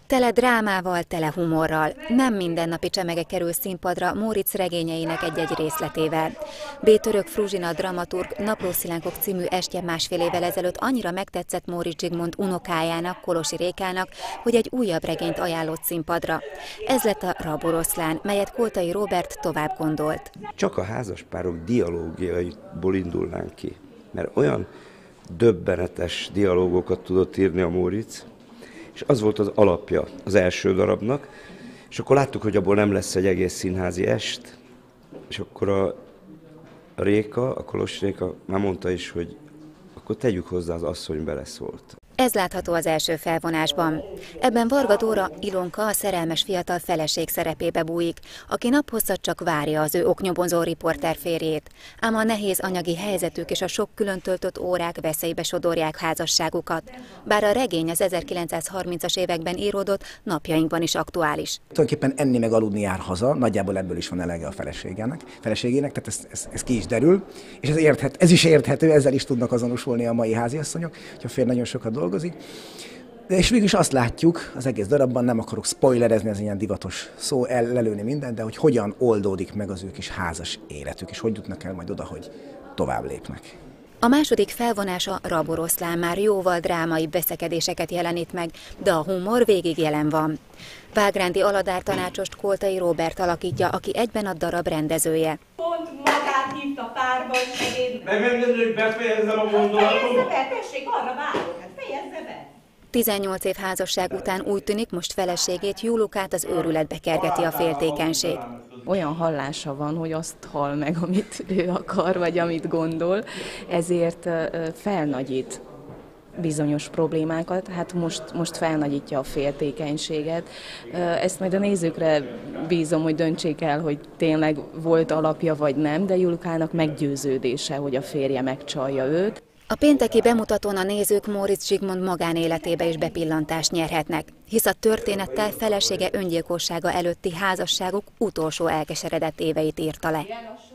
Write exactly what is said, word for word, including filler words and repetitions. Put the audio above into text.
Tele drámával, tele humorral. Nem mindennapi csemege kerül színpadra Móricz regényeinek egy-egy részletével. B. Török Fruzsina dramaturg Naplószilánkok című estje másfél évvel ezelőtt annyira megtetszett Móricz Zsigmond unokájának, Kolosi Rékának, hogy egy újabb regényt ajánlott színpadra. Ez lett a Raboroszlán, melyet Koltai Róbert tovább gondolt. Csak a házaspárok dialógiaiból indulnánk ki, mert olyan döbbenetes dialógokat tudott írni a Móricz, és az volt az alapja az első darabnak, és akkor láttuk, hogy abból nem lesz egy egész színházi est, és akkor a Réka, a Kolosi Réka már mondta is, hogy akkor tegyük hozzá, az asszony beleszólt. Ez látható az első felvonásban. Ebben Varga Dóra, Ilonka, a szerelmes fiatal feleség szerepébe bújik, aki naphosszat csak várja az ő oknyomozó riporter férjét. Ám a nehéz anyagi helyzetük és a sok külön töltött órák veszélybe sodorják házasságukat. Bár a regény az ezerkilencszázharmincas években íródott, napjainkban is aktuális. Tulajdonképpen enni meg aludni jár haza, nagyjából ebből is van elege a feleségének, feleségének, tehát ez, ez, ez ki is derül, és ez, érthet, ez is érthető, ezzel is tudnak azonosulni a mai háziasszonyok, hogy a férj nagyon sokat dolgozik. De és végülis azt látjuk, az egész darabban, nem akarok spoilerezni, ez ilyen divatos szó, el, lelőni mindent, de hogy hogyan oldódik meg az ő kis házas életük, és hogy jutnak el majd oda, hogy tovább lépnek. A második felvonása Raboroszlán már jóval drámai veszekedéseket jelenít meg, de a humor végig jelen van. Vágrándi Aladár tanácsost Koltai Róbert alakítja, aki egyben a darab rendezője. Pont magát hívta párba, és én... Megengedni, hogy befejezzem a gondolatot? Fejezze be, tessék, arra várok, hát fejezze be! tizennyolc év házasság után úgy tűnik, most feleségét, Júlukát az őrületbe kergeti a féltékenység. Olyan hallása van, hogy azt hall meg, amit ő akar, vagy amit gondol, ezért felnagyít bizonyos problémákat, hát most, most felnagyítja a féltékenységet. Ezt majd a nézőkre bízom, hogy döntsék el, hogy tényleg volt alapja vagy nem, de Julukának meggyőződése, hogy a férje megcsalja őt. A pénteki bemutatón a nézők Móricz Zsigmond magánéletébe is bepillantást nyerhetnek, hisz a történettel felesége öngyilkossága előtti házasságuk utolsó elkeseredett éveit írta le.